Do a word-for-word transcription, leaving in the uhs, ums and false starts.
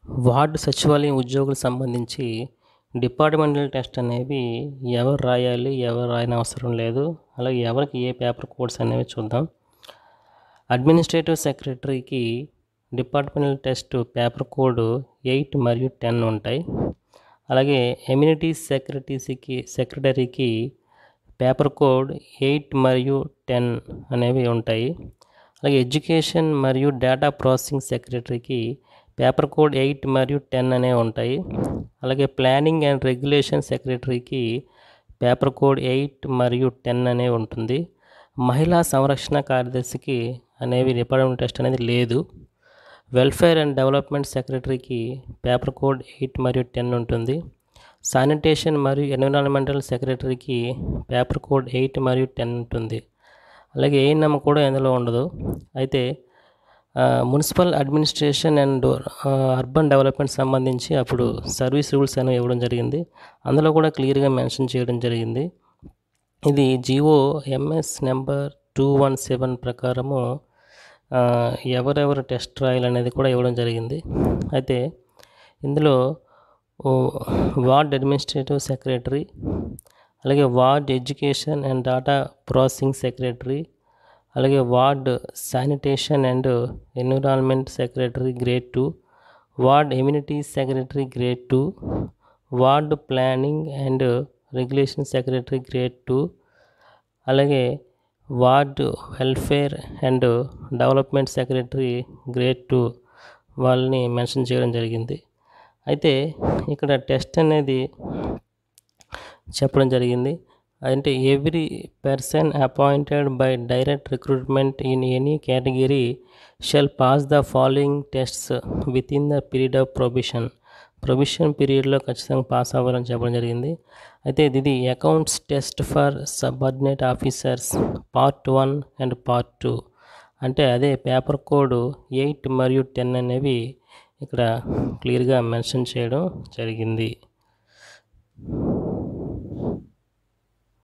Ward సచివాలయం ఉద్యోగులకు సంబంధించి డిపార్ట్మెంటల్ టెస్ట్ అనేవి ఎవరు రాయాలి, ఎవరు రాయనవసరం లేదు. అలాగే ఎవరికి ఏ పేపర్ కోడ్స్ అనేవి చూద్దాం. అడ్మినిస్ట్రేటివ్ సెక్రటరీకి departmental test paper code eight మరియు టెన్ ఉంటాయి. అలాగే ఎమ్యూనిటీస్ సెక్రటరీకి సెక్రటరీకి పేపర్ కోడ్ ఎయిట్ మరియు టెన్ అనేవి ఉంటాయి. అలాగే ఎడ్యుకేషన్ మరియు డేటా ప్రాసెసింగ్ సెక్రటరీకి పేపర్ కోడ్ ఎయిట్ మరియు టెన్ అనేవి ఉంటాయి. అలాగే ప్లానింగ్ అండ్ రెగ్యులేషన్ సెక్రటరీకి పేపర్ కోడ్ ఎయిట్ మరియు టెన్ అనేవి ఉంటుంది. మహిళా సంరక్షణ కార్యదర్శికి అనేవి డిపార్ట్మెంట్ టెస్ట్ అనేది లేదు. వెల్ఫేర్ అండ్ డెవలప్మెంట్ సెక్రటరీకి పేపర్ కోడ్ ఎయిట్ మరియు టెన్ ఉంటుంది. శానిటేషన్ మరియు ఎన్విరాన్మెంటల్ సెక్రటరీకి పేపర్ కోడ్ ఎయిట్ మరియు టెన్ ఉంటుంది. అలాగే ఏఎన్ఎం కూడా ఇందులో ఉండదు. అయితే municipal administration and urban development సంబంధించి అప్పుడు సర్వీస్ రూల్స్ అనేవి ఇవ్వడం జరిగింది. అందులో కూడా క్లియర్గా మెన్షన్ చేయడం జరిగింది. ఇది GO MS number two one seven ప్రకారము ఎవరెవరు టెస్ట్ రాయాలనేది కూడా ఇవ్వడం జరిగింది. అయితే ఇందులో వార్డ్ అడ్మినిస్ట్రేటివ్ సెక్రటరీ, అలాగే ward education and data processing secretary, అలాగే ward sanitation and environment secretary grade two, ward amenities secretary grade two, ward planning and regulation secretary grade two, అలాగే ward welfare and development secretary grade two వాళ్ళని mention చేయడం జరిగింది. అయితే ఇక్కడ test అనేది చెప్పడం జరిగింది. అంటే every person appointed by direct recruitment in any category shall pass the following tests within the period of probation. Probation పీరియడ్లో ఖచ్చితంగా పాస్ అవ్వాలని చెప్పడం జరిగింది. అయితే ఇది accounts test for subordinate officers part one and part two. అంటే అదే paper code eight మరియు టెన్ అనేవి ఇక్కడ క్లియర్గా మెన్షన్ చేయడం జరిగింది.